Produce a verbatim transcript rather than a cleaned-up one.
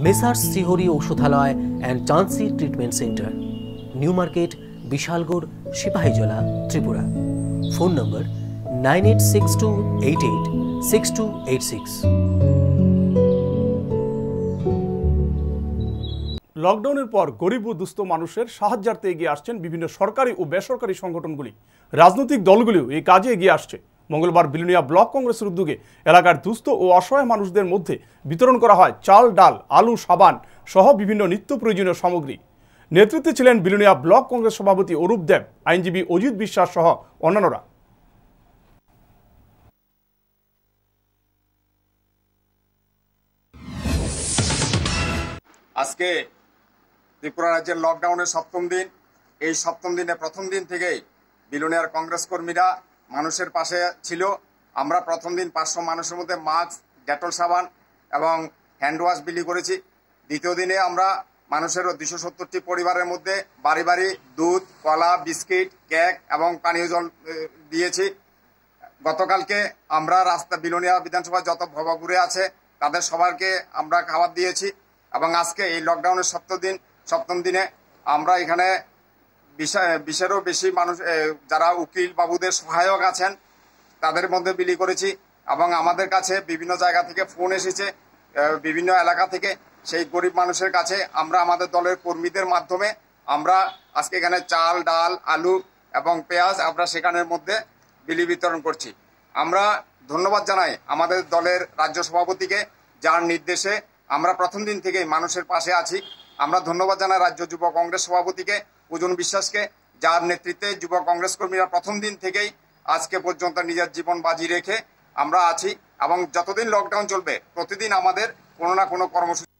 Messrs Shrihari Aushadhalaya and চান্সি treatment centre, new market, Bishalgarh, Sepahijala, Tripura. Phone number nine eight six two eight eight six two eight six. লকডাউনের পর গরিব ও দুস্থ মানুষের সাহায্যার্থে এগিয়ে আসছেন বিভিন্ন সরকারি ও বেসরকারি সংগঠনগুলি। রাজনৈতিক দলগুলিও এই কাজে এগিয়ে আসছে। মঙ্গলবার বিলোনিয়া ব্লক কংগ্রেসের উদ্যোগে এলাকার দুস্থ ও অসহায় মানুষদের মধ্যে বিতরণ করা হয় চাল, ডাল, আলু, সাবান সহ বিভিন্ন নিত্য প্রয়োজনীয় সামগ্রী। নেতৃত্বে ছিলেন বিলোনিয়া ব্লক কংগ্রেস সভাপতি অরূপ দেব, আইনজীবী অজিত বিশ্বাস সহ অন্যান্যরা। আজকে ত্রিপুরা রাজ্যের লকডাউনের সপ্তম দিন। এই সপ্তম দিনে প্রথম দিন থেকেই বিলোনিয়ার কংগ্রেস কর্মীরা মানুষের পাশে ছিল। আমরা প্রথম দিন পাঁচশো মানুষের মধ্যে মাস্ক, ডেটল সাবান এবং হ্যান্ড ওয়াশ বিলি করেছি। দ্বিতীয় দিনে আমরা মানুষের দুশো সত্তরটি পরিবারের মধ্যে বাড়ি বাড়ি দুধ, কলা, বিস্কিট, কেক এবং পানীয় জল দিয়েছি। গতকালকে আমরা রাস্তা বিলোনিয়া বিধানসভায় যত ভবঘুরে আছে তাদের সবাইকে আমরা খাবার দিয়েছি এবং আজকে এই লকডাউনের সপ্তম দিন সপ্তম দিনে আমরা এখানে বিশেরও বেশি মানুষ যারা উকিল বাবুদের সহায়ক আছেন তাদের মধ্যে বিলি করেছি এবং আমাদের কাছে বিভিন্ন জায়গা থেকে ফোন এসেছে, বিভিন্ন এলাকা থেকে। সেই গরিব মানুষের কাছে আমরা আমাদের দলের কর্মীদের মাধ্যমে আমরা আজকে এখানে চাল, ডাল, আলু এবং পেঁয়াজ আমরা সেখানের মধ্যে বিলি বিতরণ করছি। আমরা ধন্যবাদ জানাই আমাদের দলের রাজ্য সভাপতিকে, যার নির্দেশে আমরা প্রথম দিন থেকেই মানুষের পাশে আছি। আমরা ধন্যবাদ জানাই রাজ্য যুব কংগ্রেস সভাপতিকে পূজন বিশ্বাসকে, যার নেতৃত্বে যুব কংগ্রেস কর্মীরা প্রথম দিন থেকেই আজকে পর্যন্ত নিজের জীবন বাজি রেখে আমরা আছি এবং যতদিন লকডাউন চলবে প্রতিদিন আমাদের কোনো না কোনো কর্মসূচি